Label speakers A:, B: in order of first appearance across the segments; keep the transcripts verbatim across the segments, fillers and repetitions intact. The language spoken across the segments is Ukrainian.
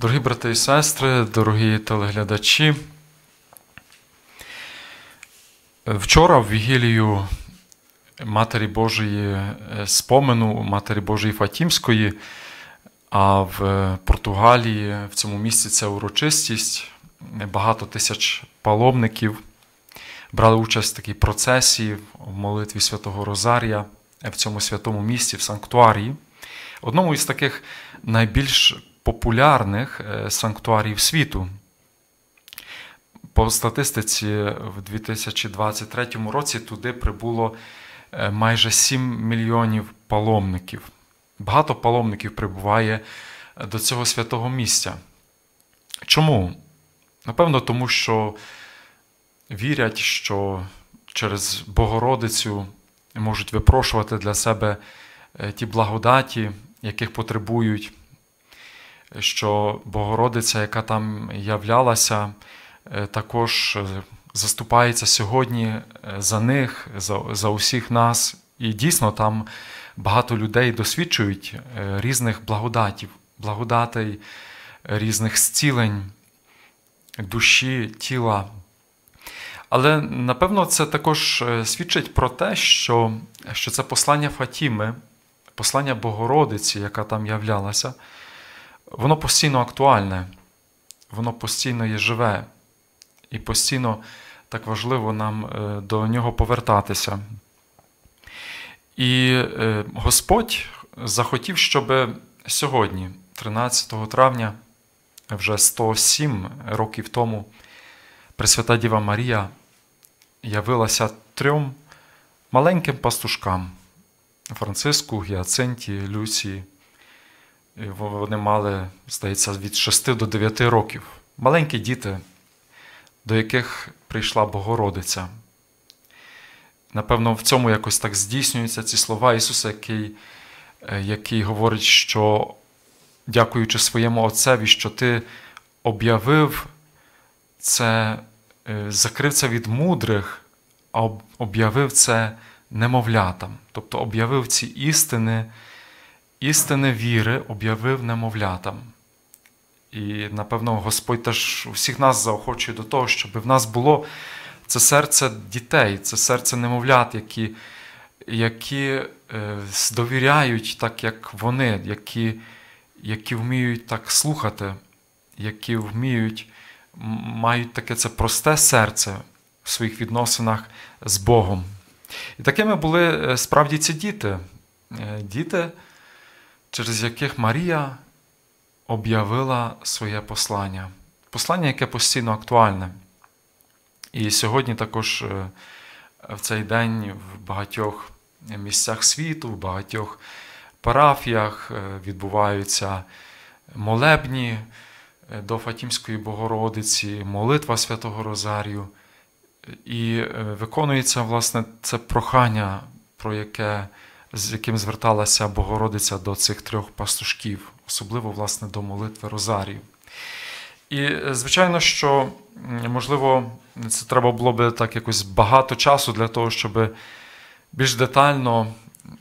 A: Дорогі брати і сестри, дорогі телеглядачі, вчора в Вігілію Матері Божої спомену, Матері Божої Фатімської, а в Португалії в цьому місці це урочистість, багато тисяч паломників брали участь в такій процесії, в молитві Святого Розарія в цьому святому місці, в санктуарії, одному із таких найбільш популярних санктуарів світу. По статистиці в дві тисячі двадцять третьому році туди прибуло майже сім мільйонів паломників. Багато паломників прибуває до цього святого місця. Чому? Напевно, тому що вірять, що через Богородицю можуть випрошувати для себе ті благодаті, яких потребують, що Богородиця, яка там являлася, також заступається сьогодні за них, за, за усіх нас. І дійсно там багато людей досвідчують різних благодатів, благодатей, різних зцілень душі, тіла. Але, напевно, це також свідчить про те, що, що це послання Фатіми, послання Богородиці, яка там являлася, воно постійно актуальне, воно постійно є живе. І постійно так важливо нам до нього повертатися. І Господь захотів, щоб сьогодні, тринадцятого травня, вже сто сім років тому, Пресвята Діва Марія явилася трьом маленьким пастушкам – Франциску, Гіацинті, Люсії. Вони мали, здається, від шести до дев'яти років. Маленькі діти, до яких прийшла Богородиця. Напевно, в цьому якось так здійснюються ці слова Ісуса, який, який говорить, що, дякуючи своєму Отцеві, що Ти об'явив це, закрив це від мудрих, а об'явив це немовлятам. Тобто об'явив ці істини, істини віри, об'явив немовлятам. І, напевно, Господь теж усіх нас заохочує до того, щоб в нас було це серце дітей, це серце немовлят, які, які довіряють так, як вони, які, які вміють так слухати, які вміють, мають таке це просте серце в своїх відносинах з Богом. І такими були справді ці діти. Діти, через яких Марія об'явила своє послання. Послання, яке постійно актуальне. І сьогодні також в цей день в багатьох місцях світу, в багатьох парафіях відбуваються молебні до Фатімської Богородиці, молитва Святого Розарію. І виконується, власне, це прохання, про яке, з яким зверталася Богородиця до цих трьох пастушків, особливо, власне, до молитви Розарію. І, звичайно, що, можливо, це треба було би так якось багато часу для того, щоб більш детально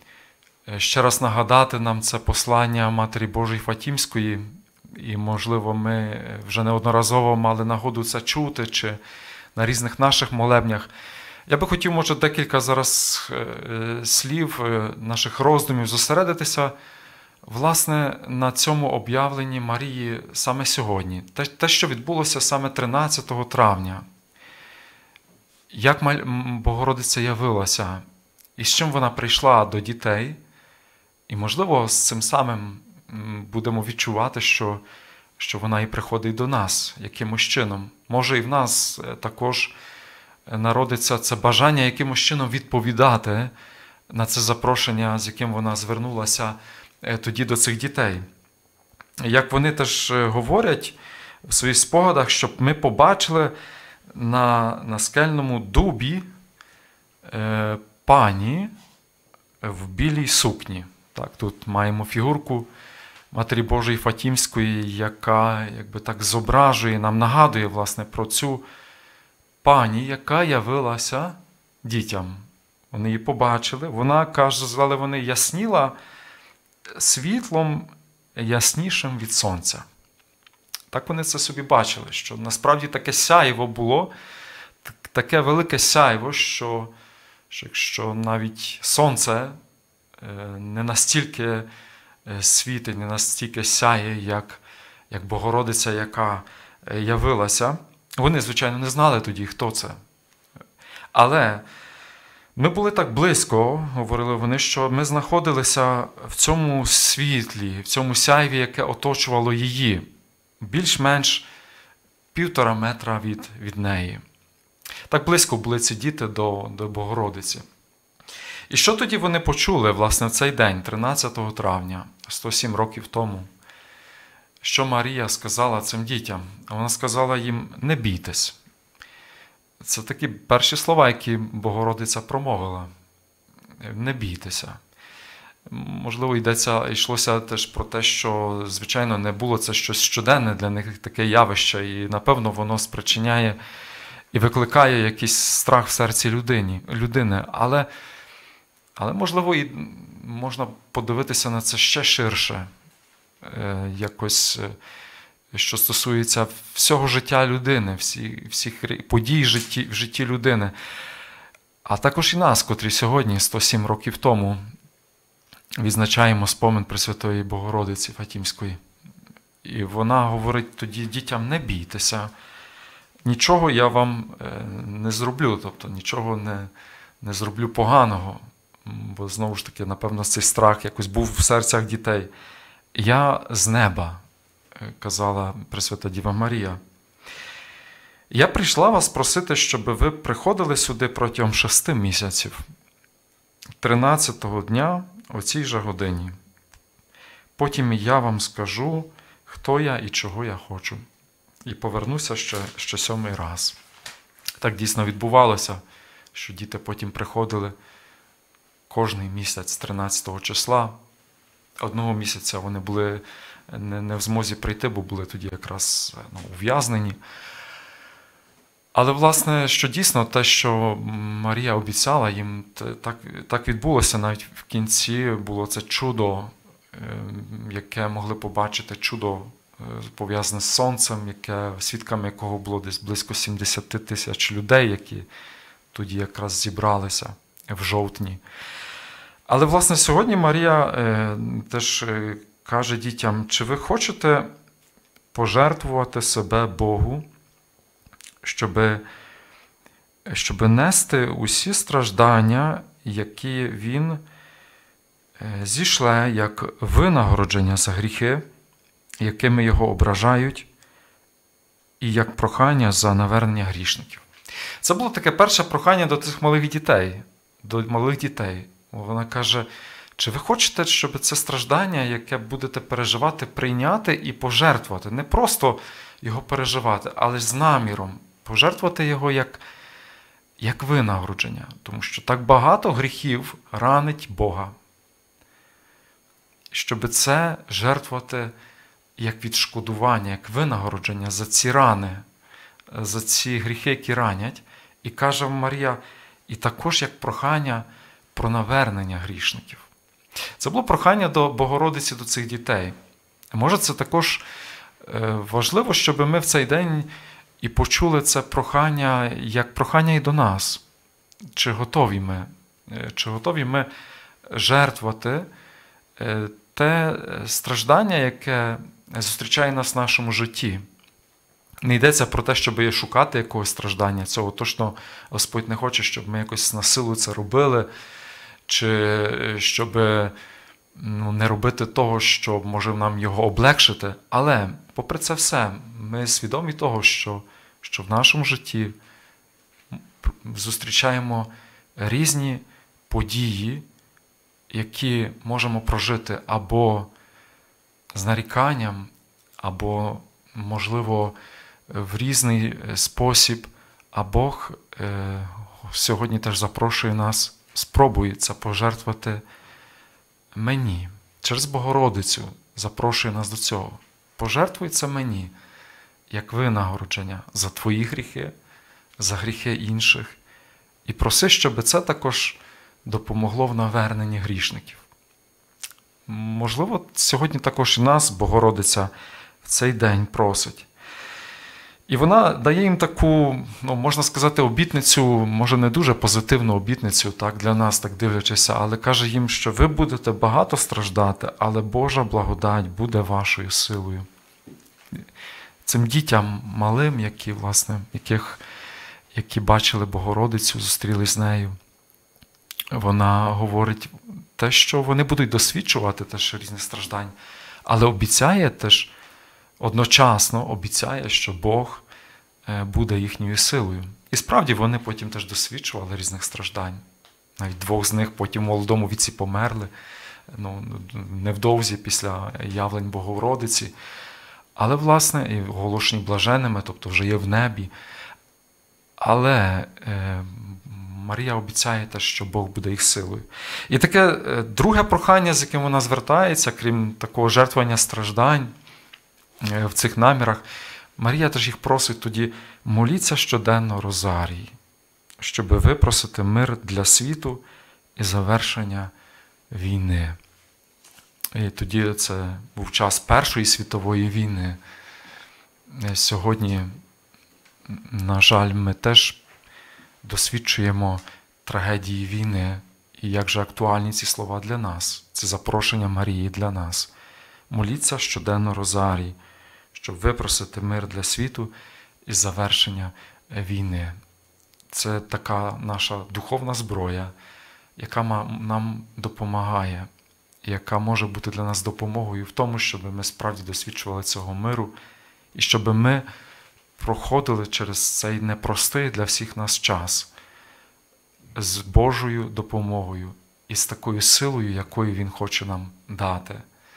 A: ще раз нагадати нам це послання Матері Божої Фатімської. І, можливо, ми вже неодноразово мали нагоду це чути, чи на різних наших молебнях. Я би хотів, може, декілька зараз слів наших роздумів зосередитися, власне, на цьому об'явленні Марії саме сьогодні. Те, що відбулося саме тринадцятого травня. Як Богородиця явилася, і з чим вона прийшла до дітей. І, можливо, з цим самим будемо відчувати, що, що вона і приходить до нас якимось чином. Може, і в нас також народиться це бажання якимось чином відповідати на це запрошення, з яким вона звернулася тоді до цих дітей. Як вони теж говорять в своїх спогадах, щоб ми побачили на, на скельному дубі е, пані в білій сукні. Так, тут маємо фігурку Матері Божої Фатімської, яка якби так зображує, нам нагадує, власне, про цю пані, яка явилася дітям. Вони її побачили, вона, казали вони, ясніла світлом яснішим від сонця. Так вони це собі бачили, що насправді таке сяйво було, таке велике сяйво, що, що якщо навіть сонце не настільки світить, не настільки сяє, як, як Богородиця, яка явилася. Вони, звичайно, не знали тоді, хто це. Але ми були так близько, говорили вони, що ми знаходилися в цьому світлі, в цьому сяйві, яке оточувало її, більш-менш півтора метра від, від неї. Так близько були ці діти до, до Богородиці. І що тоді вони почули, власне, в цей день, тринадцятого травня, сто сім років тому? Що Марія сказала цим дітям? Вона сказала їм: не бійтесь. Це такі перші слова, які Богородиця промовила. Не бійтеся. Можливо, йдеться, йшлося теж про те, що, звичайно, не було це щось щоденне для них, таке явище, і, напевно, воно спричиняє і викликає якийсь страх в серці людині, людини. Але, але, можливо, і можна подивитися на це ще ширше, якось, що стосується всього життя людини, всіх, всіх подій в житті, в житті людини. А також і нас, котрі сьогодні, сто сім років тому, відзначаємо спомин Пресвятої Богородиці Фатімської. І вона говорить тоді дітям: не бійтеся, нічого я вам не зроблю, тобто нічого не, не зроблю поганого. Бо, знову ж таки, напевно, цей страх якось був в серцях дітей. Я з неба, казала Пресвята Діва Марія. Я прийшла вас просити, щоб ви приходили сюди протягом шести місяців, тринадцятого дня, о цій же годині. Потім я вам скажу, хто я і чого я хочу. І повернуся ще, ще сьомий раз. Так дійсно відбувалося, що діти потім приходили кожний місяць тринадцятого числа. Одного місяця вони були не, не в змозі прийти, бо були тоді якраз ну, ув'язнені. Але, власне, що дійсно те, що Марія обіцяла їм, так, так відбулося. Навіть в кінці було це чудо, яке могли побачити, чудо пов'язане з сонцем, яке, свідками якого було десь близько сімдесят тисяч людей, які тоді якраз зібралися в жовтні. Але, власне, сьогодні Марія е, теж каже дітям: чи ви хочете пожертвувати себе Богу, щоб, щоб нести усі страждання, які Він зішле як винагородження за гріхи, якими його ображають, і як прохання за навернення грішників? Це було таке перше прохання до тих малих дітей, до малих дітей. Вона каже: чи ви хочете, щоб це страждання, яке будете переживати, прийняти і пожертвувати? Не просто його переживати, але з наміром. Пожертвувати його як, як винагородження. Тому що так багато гріхів ранить Бога. Щоб це жертвувати як відшкодування, як винагородження за ці рани, за ці гріхи, які ранять. І каже Марія, і також як прохання про навернення грішників. Це було прохання до Богородиці, до цих дітей. Може, це також важливо, щоб ми в цей день і почули це прохання, як прохання і до нас. Чи готові ми, чи готові ми жертвувати те страждання, яке зустрічає нас в нашому житті. Не йдеться про те, щоб шукати якогось страждання. Цього точно Господь не хоче, щоб ми якось на силу це робили, чи щоб ну, не робити того, що може нам його облегшити. Але, попри це все, ми свідомі того, що, що в нашому житті зустрічаємо різні події, які можемо прожити або з наріканням, або, можливо, в різний спосіб, а Бог е, сьогодні теж запрошує нас, спробує це пожертвувати мені. Через Богородицю запрошує нас до цього. Пожертвуй це мені, як винагородження за твої гріхи, за гріхи інших. І проси, щоб це також допомогло в наверненні грішників. Можливо, сьогодні також і нас Богородиця в цей день просить. І вона дає їм таку, ну, можна сказати, обітницю, може не дуже позитивну обітницю, так, для нас, так дивлячися, але каже їм, що ви будете багато страждати, але Божа благодать буде вашою силою. Цим дітям малим, які, власне, яких, які бачили Богородицю, зустрілись з нею, вона говорить те, що вони будуть досвідчувати теж різних страждань, але обіцяє теж, одночасно обіцяє, що Бог буде їхньою силою. І справді вони потім теж досвідчували різних страждань. Навіть двох з них потім в молодому віці померли, ну, невдовзі після явлень Богородиці. Але, власне, і оголошені блаженними, тобто вже є в небі. Але е, Марія обіцяє те, що Бог буде їх силою. І таке е, друге прохання, з яким вона звертається, крім такого жертвування страждань е, в цих намірах, Марія теж їх просить тоді: моліться щоденно розарій, щоб випросити мир для світу і завершення війни. І тоді це був час Першої світової війни. Сьогодні, на жаль, ми теж досвідчуємо трагедії війни. І як же актуальні ці слова для нас. Це запрошення Марії для нас. Моліться щоденно розарій, щоб випросити мир для світу і завершення війни. Це така наша духовна зброя, яка нам допомагає, яка може бути для нас допомогою в тому, щоб ми справді досвідчували цього миру, і щоб ми проходили через цей непростий для всіх нас час з Божою допомогою і з такою силою, якою Він хоче нам дати.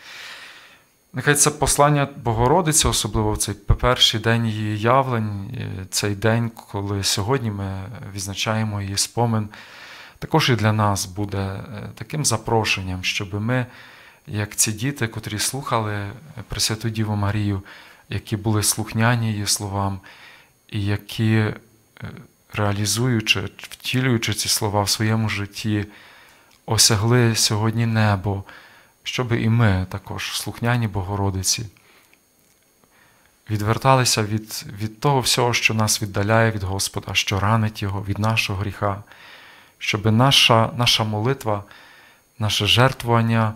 A: Нехай це послання Богородиці, особливо в цей перший день її явлень, цей день, коли сьогодні ми відзначаємо її спомин, також і для нас буде таким запрошенням, щоб ми, як ці діти, котрі слухали Пресвяту Діву Марію, які були слухняні її словам, і які, реалізуючи, втілюючи ці слова в своєму житті, осягли сьогодні небо, щоб і ми також, слухняні Богородиці, відверталися від, від того всього, що нас віддаляє від Господа, що ранить Його, від нашого гріха, щоб наша, наша молитва, наше жертвування,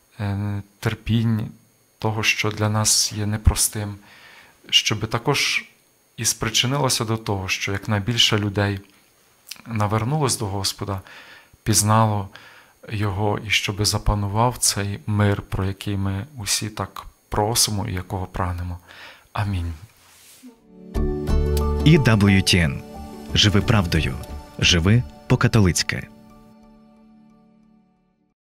A: терпінь того, що для нас є непростим, щоб також і спричинилося до того, що якнайбільше людей навернулось до Господа, пізнало Його, і щоб запанував цей мир, про який ми усі так просимо і якого прагнемо. Амінь.
B: і дабл ю ті ен. Живи правдою. Живи по-католицьки.